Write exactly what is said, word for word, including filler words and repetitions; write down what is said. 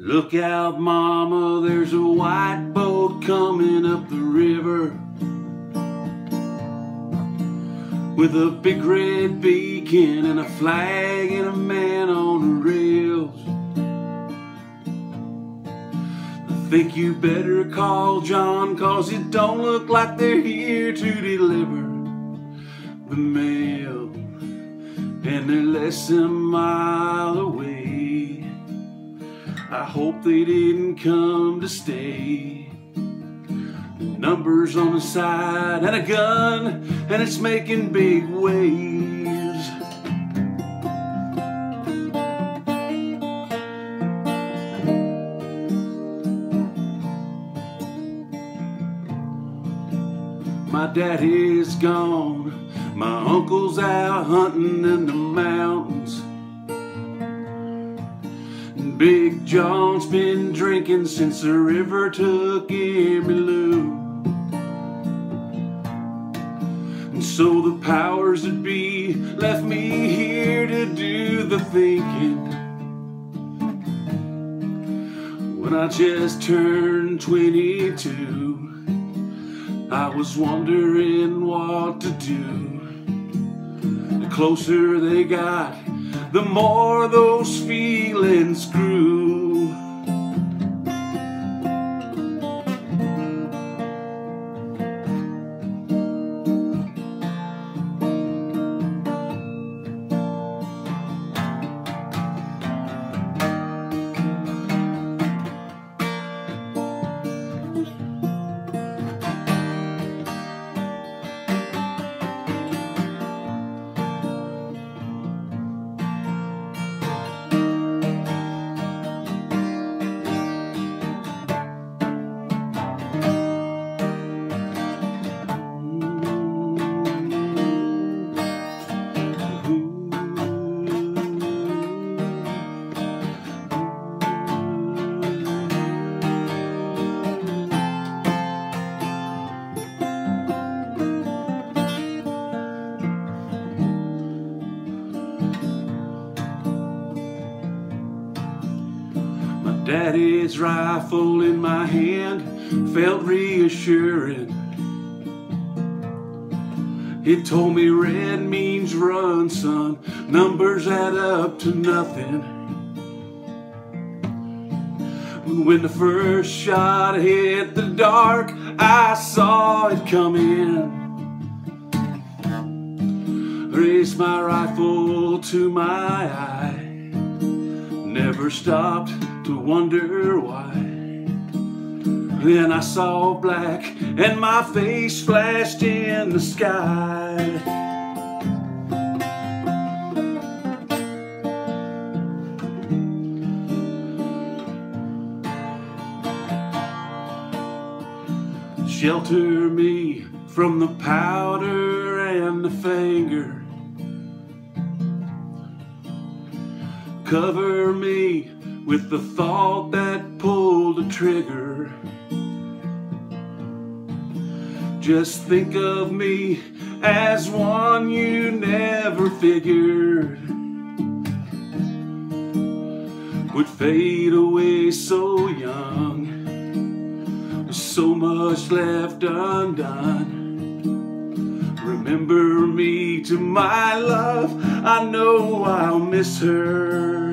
Look out, mama, there's a white boat coming up the river with a big red beacon and a flag and a man on the rails. I think you better call John, 'cause it don't look like they're here to deliver the mail, and they're less than a mile away. I hope they didn't come to stay. Numbers on the side and a gun, and it's making big waves. My daddy's gone, my uncle's out hunting in the mountains, and Big John's been drinking since the river took Emmylou. And so the powers that be left me here to do the thinking. When I just turned twenty-two, I was wondering what to do. The closer they got, the more those feelings grew. Daddy's rifle in my hand felt reassuring. It told me red means run, son. Numbers add up to nothing. When the first shot hit the dark, I saw it coming. Raised my rifle to my eye, never stopped to wonder why. Then I saw black and my face flashed in the sky. Shelter me from the powder and the finger. Cover me with the thought that pulled the trigger. Just think of me as one you never figured would fade away so young, with so much left undone. Remember me to my love, I know I'll miss her.